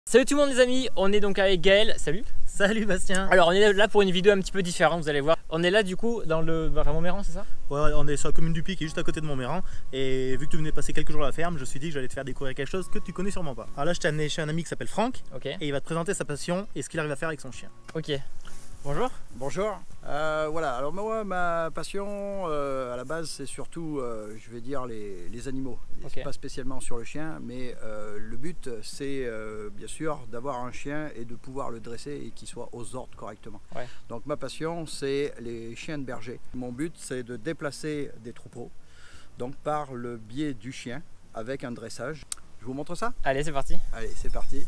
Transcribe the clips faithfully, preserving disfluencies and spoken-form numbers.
Salut tout le monde les amis, on est donc avec Gaël, salut. Salut Bastien. Alors on est là pour une vidéo un petit peu différente, vous allez voir. On est là du coup dans le bah, Montméran, c'est ça? Ouais, on est sur la commune du Puy qui est juste à côté de Montméran. Et vu que tu venais passer quelques jours à la ferme, je me suis dit que j'allais te faire découvrir quelque chose que tu connais sûrement pas. Alors là je t'ai amené chez un ami qui s'appelle Franck. Ok. Et il va te présenter sa passion et ce qu'il arrive à faire avec son chien. Ok. Bonjour. Bonjour. Euh, voilà, alors moi ma passion euh, à la base c'est surtout euh, je vais dire les, les animaux, Okay. Pas spécialement sur le chien, mais euh, le but c'est euh, bien sûr d'avoir un chien et de pouvoir le dresser et qu'il soit aux ordres correctement. Ouais. Donc ma passion c'est les chiens de berger. Mon but c'est de déplacer des troupeaux donc par le biais du chien avec un dressage. Je vous montre ça? Allez c'est parti. Allez c'est parti.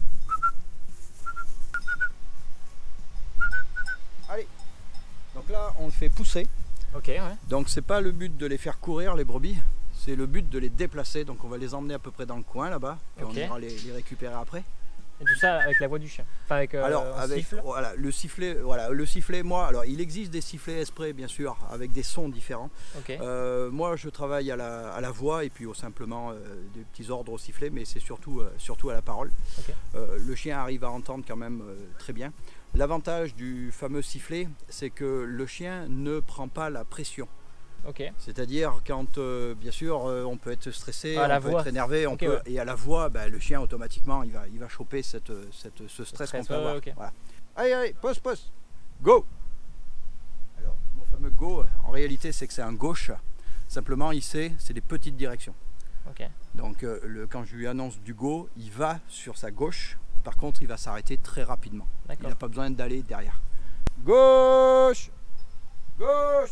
Allez. Donc là on le fait pousser. Ok ouais. Donc c'est pas le but de les faire courir les brebis, c'est le but de les déplacer. Donc on va les emmener à peu près dans le coin là-bas et Ok. on ira les, les récupérer après. Et tout ça avec la voix du chien. Enfin avec euh, alors un avec siffle. voilà le sifflet, voilà le sifflet. Moi alors il existe des sifflets exprès bien sûr avec des sons différents. Ok. Euh, moi je travaille à la, à la voix et puis au simplement euh, des petits ordres au sifflet, mais c'est surtout euh, surtout à la parole. Okay. Euh, le chien arrive à entendre quand même euh, très bien. L'avantage du fameux sifflet, c'est que le chien ne prend pas la pression. Ok. C'est-à-dire quand, euh, bien sûr, euh, on peut être stressé, à on la peut voix. être énervé, on Okay, peut, ouais. et à la voix, bah, le chien automatiquement, il va, il va choper cette, cette, ce stress, stress, qu'on peut ouais, avoir. okay. Voilà. Allez, allez, pause, pause, go. Alors, mon fameux go, en réalité, c'est que c'est un gauche. Simplement, il sait, c'est des petites directions. Ok. Donc, euh, le, quand je lui annonce du go, il va sur sa gauche. Par contre, il va s'arrêter très rapidement. Il D'accord. n'a pas besoin d'aller derrière. Gauche, gauche.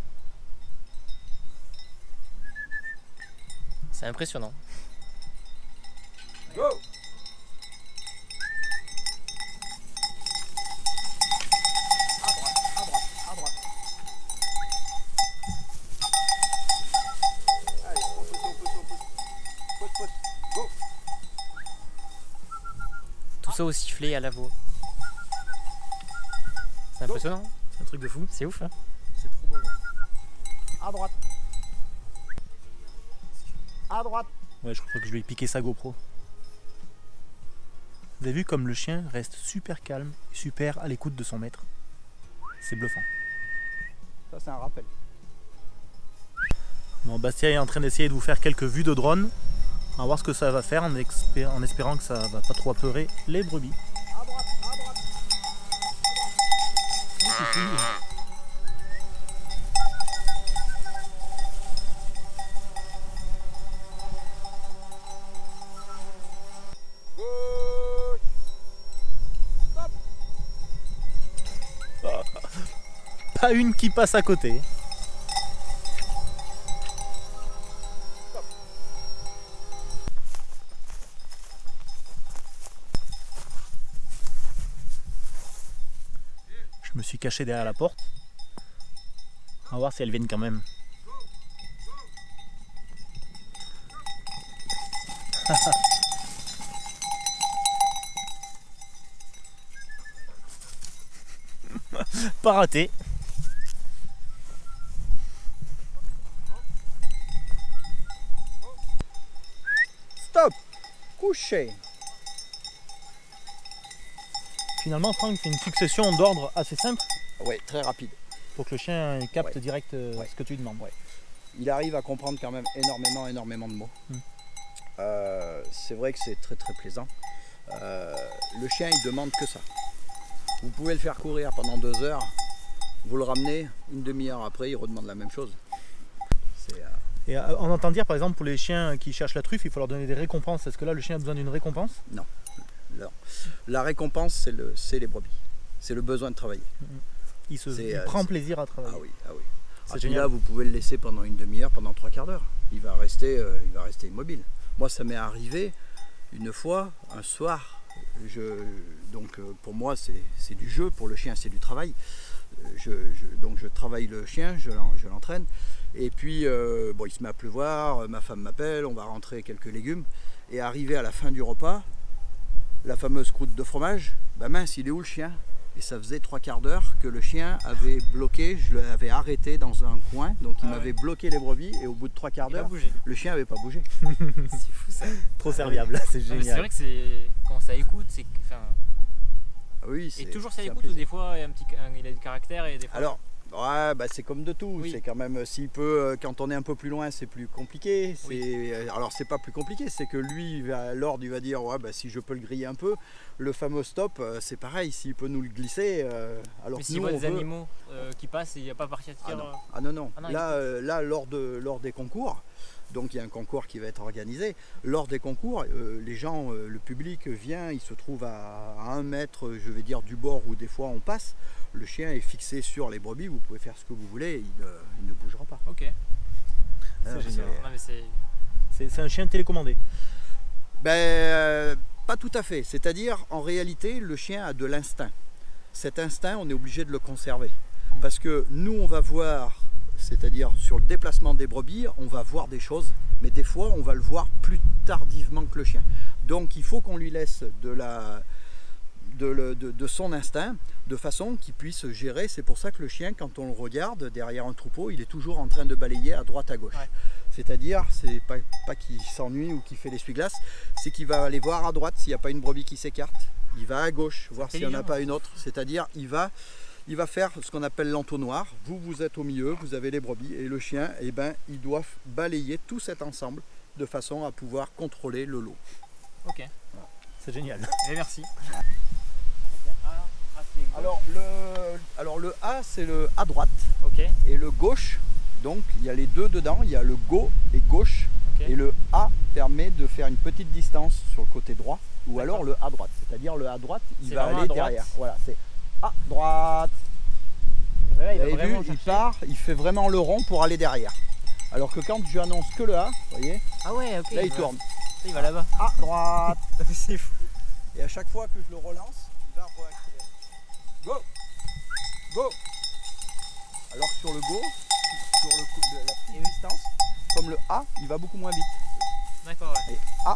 C'est impressionnant. Go. À droite, à droite, à droite. Allez, on pousse, on pousse, on pousse. Pousse, pousse. Go. Tout ça au sifflet, à la voix. C'est impressionnant. C'est un truc de fou. C'est ouf hein. C'est trop beau. À droite. À droite. Ouais, je crois que je lui ai piqué sa GoPro. Vous avez vu comme le chien reste super calme et super à l'écoute de son maître. C'est bluffant. Ça c'est un rappel. Bon, Bastien est en train d'essayer de vous faire quelques vues de drone. On va voir ce que ça va faire en, expé- en espérant que ça va pas trop apeurer les brebis. À droite, à droite. Gauche. Stop. Pas une qui passe à côté. Je me suis caché derrière la porte. On va voir si elles viennent quand même. Pas raté. Stop. Couché. Finalement, Franck fait une succession d'ordres assez simples Oui, très rapide. pour que le chien capte Ouais. direct euh, Ouais. ce que tu lui demandes. Ouais. Il arrive à comprendre quand même énormément, énormément de mots. Mm. Euh, c'est vrai que c'est très très plaisant. Euh, le chien il demande que ça. Vous pouvez le faire courir pendant deux heures, vous le ramenez, une demi-heure après il redemande la même chose. C'est, euh, Et euh, on entend dire par exemple pour les chiens qui cherchent la truffe, il faut leur donner des récompenses. Est-ce que là le chien a besoin d'une récompense? non. La récompense c'est le, c'est les brebis. C'est le besoin de travailler. Il, se, C'est, il euh, prend c'est- plaisir à travailler. Ah oui, ah oui. C'est Ah, puis génial. là, vous pouvez le laisser pendant une demi-heure, pendant trois quarts d'heure. Il va rester, euh, il va rester immobile. Moi, ça m'est arrivé une fois, un soir. Je, donc, euh, pour moi, c'est c'est du jeu. Pour le chien, c'est du travail. Euh, Je, je- donc, je travaille le chien, je l'en- je l'entraîne. Et puis, euh, bon, il se met à pleuvoir. Ma femme m'appelle, on va rentrer quelques légumes. Et arrivé à la fin du repas, la fameuse croûte de fromage. Bah mince, il est où le chien? Et ça faisait trois quarts d'heure que le chien avait bloqué, je l'avais arrêté dans un coin, donc il Ah m'avait ouais. bloqué les brebis et au bout de trois quarts Il a d'heure, bougé. le chien n'avait pas bougé. C'est fou ça. Trop serviable, c'est Non, mais c'est génial. vrai que c'est quand ça écoute, c'est que- enfin, Ah oui, et c'est toujours ça c'est un écoute ou plaisir. des fois il, y a un petit, un- il a du caractère et des fois. Alors, ouais, bah c'est comme de tout. Oui. C'est quand même, s'il peut, euh, quand on est un peu plus loin, c'est plus compliqué. C'est, Oui. euh, alors, c'est pas plus compliqué, c'est que lui, il va- Lord, il va dire, ouais, bah si je peux le griller un peu. Le fameux stop, euh, c'est pareil, s'il peut nous le glisser. euh, alors mais que s'il nous, voit on des veut- animaux euh, qui passent, il n'y a pas parti à Ah tir. non, euh, ah non, non. Ah non, il là, écoute. euh, là lors, de, lors des concours, donc il y a un concours qui va être organisé. Lors des concours, euh, les gens, euh, le public vient, il se trouve à, à un mètre, je vais dire, du bord où des fois on passe. Le chien est fixé sur les brebis, vous pouvez faire ce que vous voulez, il ne, il ne bougera pas. Ok. Ah, C'est c'est- génial. Non, mais c'est. C'est c'est un chien télécommandé. Ben, euh, pas tout à fait. C'est-à-dire, en réalité, le chien a de l'instinct. Cet instinct, on est obligé de le conserver. Parce que nous, on va voir, c'est-à-dire sur le déplacement des brebis, on va voir des choses, mais des fois, on va le voir plus tardivement que le chien. Donc, il faut qu'on lui laisse de, la, de, le- de- de son instinct, de façon qu'il puisse gérer. C'est pour ça que le chien, quand on le regarde derrière un troupeau, il est toujours en train de balayer à droite, à gauche. Ouais. C'est-à-dire, c'est pas, pas qu'il s'ennuie ou qu'il fait l'essuie-glace, c'est qu'il va aller voir à droite s'il n'y a pas une brebis qui s'écarte. Il va à gauche, voir s'il n'y en a intelligent. pas une autre. C'est-à-dire, il va, il va faire ce qu'on appelle l'entonnoir. Vous, vous êtes au milieu, vous avez les brebis, et le chien, eh ben, il doit balayer tout cet ensemble de façon à pouvoir contrôler le lot. Ok. C'est génial. Et merci. Alors le, alors le A, c'est le à droite, Ok. et le gauche, donc il y a les deux dedans, il y a le go et gauche. Ok. Et le A permet de faire une petite distance sur le côté droit ou D'accord. alors le à droite. C'est-à-dire le à droite, il C'est va vraiment aller à droite. derrière. Voilà, c'est à droite. Et voilà, il Vous va avez vu, vraiment il chercher. part, il fait vraiment le rond pour aller derrière. Alors que quand je annonce que le A, vous voyez, Ah ouais, ok. là il va- tourne. Il va là-bas. À droite. C'est fou. Et à chaque fois que je le relance, il va réaccélérer. Go. Go. Alors que sur le go, sur le coup- de la petite distance, comme le A, il va beaucoup moins vite. D'accord, ouais. Et A.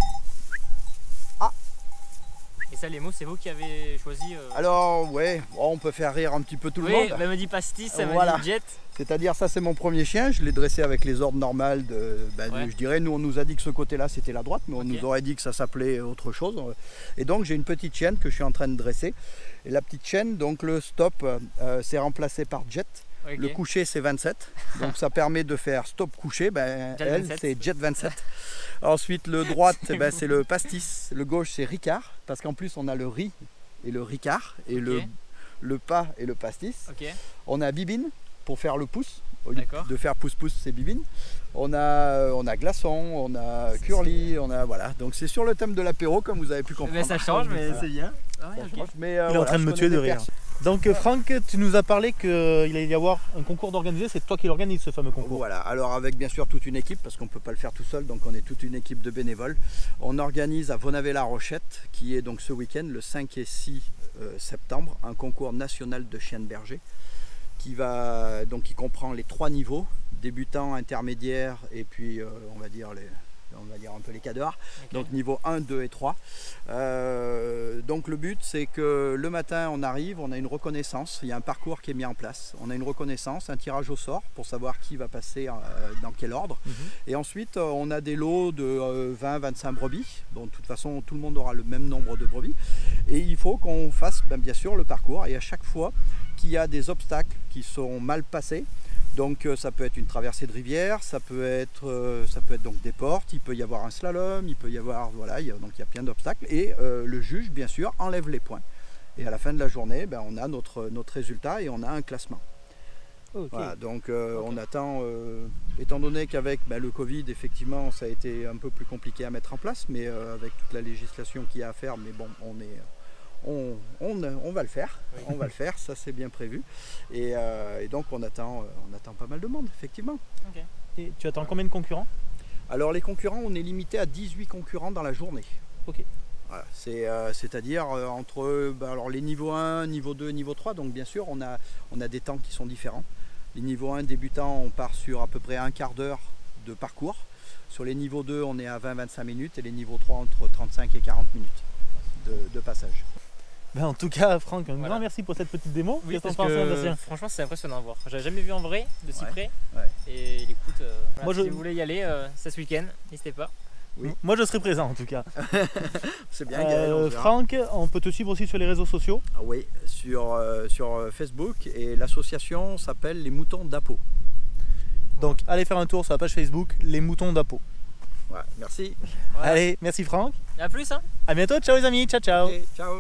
Et ça, les mots, c'est vous qui avez choisi. euh, Alors ouais, bon, on peut faire rire un petit peu tout le oui, monde. bah, elle me dit pastis, ça Voilà. me dit jet. C'est-à-dire ça c'est mon premier chien, je l'ai dressé avec les ordres normales de, ben, de- Ouais. je dirais, nous on nous a dit que ce côté-là c'était la droite, mais on Ok. nous aurait dit que ça s'appelait autre chose. Et donc j'ai une petite chienne que je suis en train de dresser. Et la petite chienne, donc le stop euh, c'est remplacé par jet. Ok. Le coucher c'est vingt-sept, donc ça permet de faire stop coucher, ben, Jet elle vingt-sept. c'est jet vingt-sept. Ensuite le droite ben, c'est le pastis, le gauche c'est ricard, parce qu'en plus on a le riz et le ricard, et le, Ok. le pas et le pastis. Ok. On a bibine pour faire le pouce, au lieu D'accord. de faire pouce-pouce c'est bibine. On a, on a glaçon, on a C'est curly, on a voilà. Donc c'est sur le thème de l'apéro comme vous avez pu comprendre. Mais ça change, mais Voilà. c'est bien. Ah ouais, Ça ok. change, mais, euh, Il est en voilà, train de je me connais tuer de des rire. personnes- Donc euh, Franck, tu nous as parlé qu'il allait y avoir un concours d'organiser, c'est toi qui l'organise ce fameux concours. Voilà, alors avec bien sûr toute une équipe, parce qu'on ne peut pas le faire tout seul, donc on est toute une équipe de bénévoles. On organise à Vonavet-la-Rochette, qui est donc ce week-end, le cinq et six euh, septembre, un concours national de chiens de berger, qui, va, donc, qui comprend les trois niveaux, débutant, intermédiaire, et puis euh, on va dire les... on va dire un peu les cadors, Ok. donc niveau un, deux et trois. Euh, donc le but c'est que le matin on arrive, on a une reconnaissance, il y a un parcours qui est mis en place, on a une reconnaissance, un tirage au sort pour savoir qui va passer euh, dans quel ordre, Mhm. et ensuite euh, on a des lots de euh, vingt à vingt-cinq brebis, donc de toute façon tout le monde aura le même nombre de brebis, et il faut qu'on fasse ben, bien sûr le parcours, et à chaque fois qu'il y a des obstacles qui sont mal passés, donc euh, ça peut être une traversée de rivière, ça peut être, euh, ça peut être donc des portes, il peut y avoir un slalom, il peut y avoir, voilà, il y a, donc il y a plein d'obstacles. Et euh, le juge, bien sûr, enlève les points. Et à la fin de la journée, ben, on a notre, notre résultat et on a un classement. Ok. Voilà, donc euh, Ok. on attend, euh, étant donné qu'avec ben, le Covid, effectivement, ça a été un peu plus compliqué à mettre en place, mais euh, avec toute la législation qu'il y a à faire, mais bon, on est... On, on, on va le faire, Oui. on va le faire, ça c'est bien prévu. Et, euh, et donc on attend, euh, on attend pas mal de monde, effectivement. Ok. Et tu attends combien de concurrents? Alors les concurrents, on est limité à dix-huit concurrents dans la journée. Ok. Voilà, c'est, euh, c'est-à-dire euh, entre bah, alors les niveaux un, niveau deux, niveau trois, donc bien sûr on a, on a des temps qui sont différents. Les niveaux un débutants, on part sur à peu près un quart d'heure de parcours. Sur les niveaux deux, on est à vingt à vingt-cinq minutes et les niveaux trois entre trente-cinq et quarante minutes de, de passage. Ben, en tout cas, Franck, un Voilà. grand merci pour cette petite démo. Oui, Qu'est-ce parce que t'en penses, que Sébastien? franchement c'est impressionnant à voir. J'avais jamais vu en vrai de si Ouais, près. ouais. Et il écoute. euh, voilà, Moi, si je- vous voulez y aller, euh, c'est ce week-end, n'hésitez pas. Oui. Moi, je serai présent en tout cas. C'est bien, Gaël, on Euh, verra. Franck, on peut te suivre aussi sur les réseaux sociaux. Ah oui, sur, euh, sur Facebook, et l'association s'appelle Les Moutons d'Apo. Donc, allez faire un tour sur la page Facebook Les Moutons d'Apo. Ouais, merci. Voilà. Allez, merci Franck. Et à plus hein. À bientôt, ciao les amis, ciao ciao. Ok, ciao.